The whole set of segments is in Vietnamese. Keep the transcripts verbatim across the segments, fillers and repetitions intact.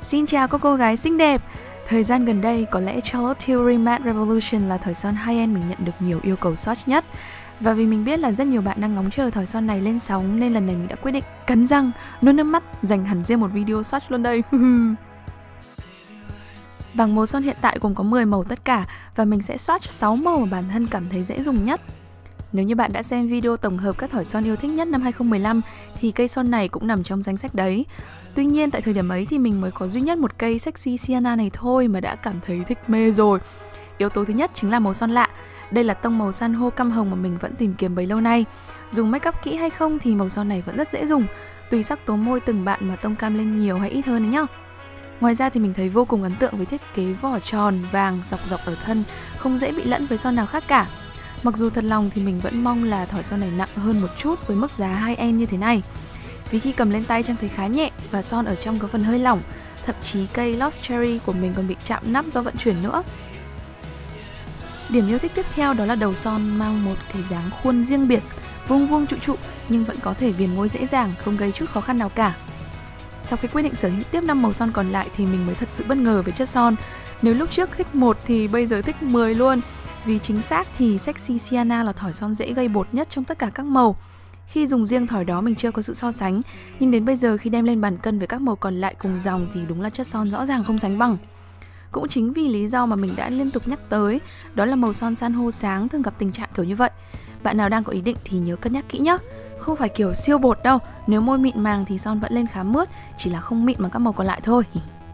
Xin chào các cô gái xinh đẹp. Thời gian gần đây có lẽ Charlotte Tilbury Matte Revolution là thỏi son high-end mình nhận được nhiều yêu cầu swatch nhất. Và vì mình biết là rất nhiều bạn đang ngóng chờ thỏi son này lên sóng nên lần này mình đã quyết định cắn răng, nuốt nước mắt, dành hẳn riêng một video swatch luôn đây. Bảng màu son hiện tại gồm có mười màu tất cả và mình sẽ swatch sáu màu mà bản thân cảm thấy dễ dùng nhất. Nếu như bạn đã xem video tổng hợp các thỏi son yêu thích nhất năm hai không một năm thì cây son này cũng nằm trong danh sách đấy. Tuy nhiên tại thời điểm ấy thì mình mới có duy nhất một cây Sexy Sienna này thôi mà đã cảm thấy thích mê rồi. Yếu tố thứ nhất chính là màu son lạ. Đây là tông màu san hô cam hồng mà mình vẫn tìm kiếm bấy lâu nay. Dùng make up kỹ hay không thì màu son này vẫn rất dễ dùng. Tùy sắc tố môi từng bạn mà tông cam lên nhiều hay ít hơn đấy nhá. Ngoài ra thì mình thấy vô cùng ấn tượng với thiết kế vỏ tròn vàng dọc dọc ở thân, không dễ bị lẫn với son nào khác cả. Mặc dù thật lòng thì mình vẫn mong là thỏi son này nặng hơn một chút với mức giá high-end như thế này. Vì khi cầm lên tay Trang thấy khá nhẹ và son ở trong có phần hơi lỏng. Thậm chí cây Lost Cherry của mình còn bị chạm nắp do vận chuyển nữa. Điểm yêu thích tiếp theo đó là đầu son mang một cái dáng khuôn riêng biệt, vuông vuông trụ trụ nhưng vẫn có thể viền môi dễ dàng, không gây chút khó khăn nào cả. Sau khi quyết định sở hữu tiếp năm màu son còn lại thì mình mới thật sự bất ngờ với chất son. Nếu lúc trước thích một thì bây giờ thích mười luôn. Vì chính xác thì Sexy Sienna là thỏi son dễ gây bột nhất trong tất cả các màu. Khi dùng riêng thỏi đó mình chưa có sự so sánh, nhưng đến bây giờ khi đem lên bàn cân với các màu còn lại cùng dòng thì đúng là chất son rõ ràng không sánh bằng. Cũng chính vì lý do mà mình đã liên tục nhắc tới, đó là màu son san hô sáng thường gặp tình trạng kiểu như vậy. Bạn nào đang có ý định thì nhớ cân nhắc kỹ nhé. Không phải kiểu siêu bột đâu, nếu môi mịn màng thì son vẫn lên khá mướt, chỉ là không mịn bằng các màu còn lại thôi.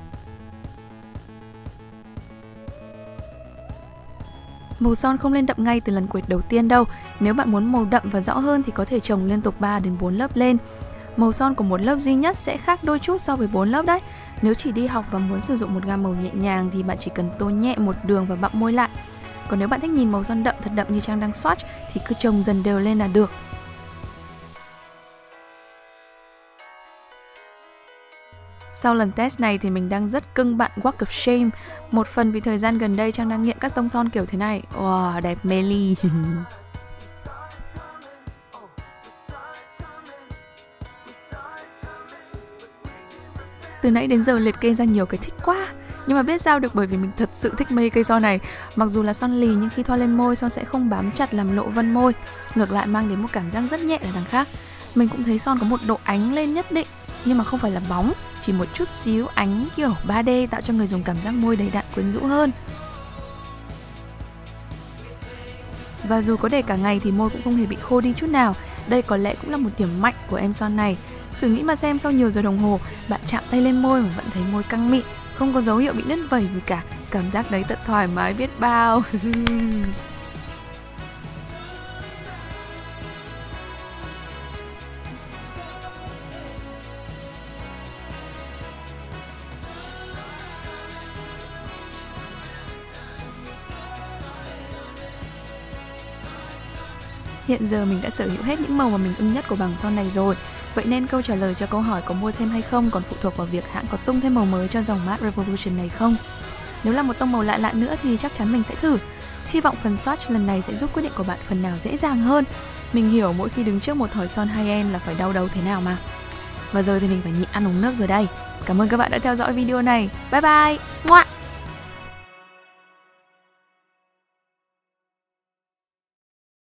Màu son không lên đậm ngay từ lần quệt đầu tiên đâu. Nếu bạn muốn màu đậm và rõ hơn thì có thể chồng liên tục ba đến bốn lớp lên. Màu son của một lớp duy nhất sẽ khác đôi chút so với bốn lớp đấy. Nếu chỉ đi học và muốn sử dụng một gam màu nhẹ nhàng thì bạn chỉ cần tô nhẹ một đường và bặm môi lại. Còn nếu bạn thích nhìn màu son đậm thật đậm như Trang đang swatch thì cứ chồng dần đều lên là được. Sau lần test này thì mình đang rất cưng bạn Walk of Shame. Một phần vì thời gian gần đây Trang đang nghiện các tông son kiểu thế này. Wow, đẹp mê ly. Từ nãy đến giờ liệt kê ra nhiều cái thích quá. Nhưng mà biết sao được bởi vì mình thật sự thích mê cây son này. Mặc dù là son lì nhưng khi thoa lên môi son sẽ không bám chặt làm lộ vân môi. Ngược lại mang đến một cảm giác rất nhẹ ở đằng khác. Mình cũng thấy son có một độ ánh lên nhất định, nhưng mà không phải là bóng, chỉ một chút xíu ánh kiểu ba D tạo cho người dùng cảm giác môi đầy đặn quyến rũ hơn. Và dù có để cả ngày thì môi cũng không hề bị khô đi chút nào. Đây có lẽ cũng là một điểm mạnh của em son này. Thử nghĩ mà xem, sau nhiều giờ đồng hồ bạn chạm tay lên môi mà vẫn thấy môi căng mịn, không có dấu hiệu bị nứt vẩy gì cả. Cảm giác đấy thật thoải mái biết bao. Hiện giờ mình đã sở hữu hết những màu mà mình ưng nhất của bảng son này rồi. Vậy nên câu trả lời cho câu hỏi có mua thêm hay không còn phụ thuộc vào việc hãng có tung thêm màu mới cho dòng Matte Revolution này không. Nếu là một tông màu lạ lạ nữa thì chắc chắn mình sẽ thử. Hy vọng phần swatch lần này sẽ giúp quyết định của bạn phần nào dễ dàng hơn. Mình hiểu mỗi khi đứng trước một thỏi son high-end là phải đau đầu thế nào mà. Và giờ thì mình phải nhịn ăn uống nước rồi đây. Cảm ơn các bạn đã theo dõi video này. Bye bye. Ngoạ.